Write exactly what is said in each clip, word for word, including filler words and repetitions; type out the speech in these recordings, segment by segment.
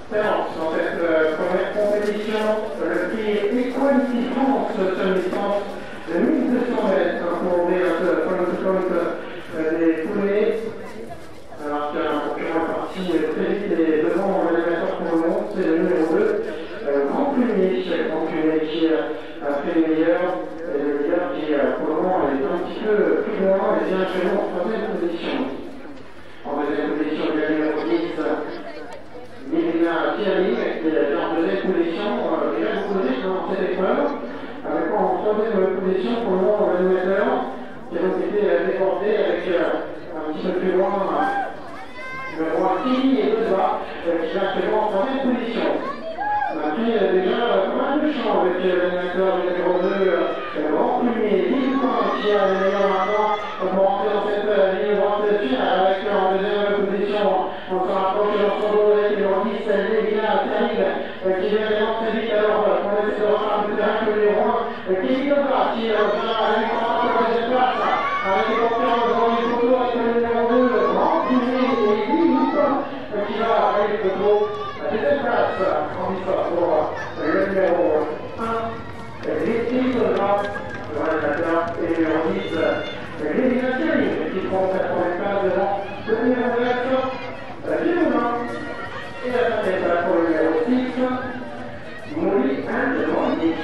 Présence dans cette euh, première compétition, le prix Equality France sur une distance de mille deux cents mètres pour ouvrir ce point-to-point euh, des poulets. Alors qu'un concurrent est parti très vite et devant l'animateur pour le monde, c'est le numéro deux, euh, Grand Plumier, Grand Plumier qui a fait le meilleur, et le leader qui pour le moment est un petit peu plus loin et vient actuellement en troisième position. En deuxième position, il y a le numéro dix, Mélina Thierry, qui est en deuxième position, euh, déjà posé dans cette épreuve, avec en troisième position pour le moment l'animateur, qui a donc été déporté avec euh, un petit peu plus loin le roi Tilly et Benoît, euh, qui est actuellement en troisième position. On a pris euh, déjà euh, pas mal de champs avec euh, l'animateur numéro deux, euh, Grand Plumier, Lille Coin, qui a le meilleur maintenant pour rentrer dans cette euh, ligne droite finale, avec euh, en deuxième position, on se rapproche de l'ensemble avec le numéro dix, Mélina Thierry, euh, qui vient vraiment très vite, alors euh, on essaie de refaire un peu de terrain que le numéro un, euh, Kelly Nova, qui euh, vient à lui prendre la deuxième place, avec les porteurs devant les photos avec le numéro deux, Grand Plumier et Lille Coin, euh, qui va avec le photo. La deuxième place en histoire pour le numéro un, Leslie Nova, le réalisateur, et le numéro dix, Mélina Thierry, qui prend sa première place devant le numéro neuf, Guillaume. Et la cinquième place pour le numéro six, Molly and Monique.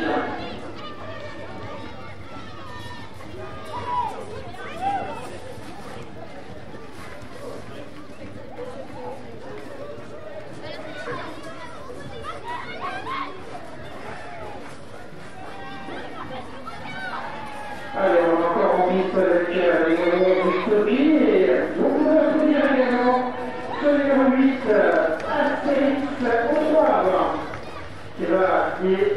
Allez, on va encore en piste avec euh, les numéros du Stocky et donc on va soutenir également ce numéro huit, euh, Astérix Autoir, qui va, qui est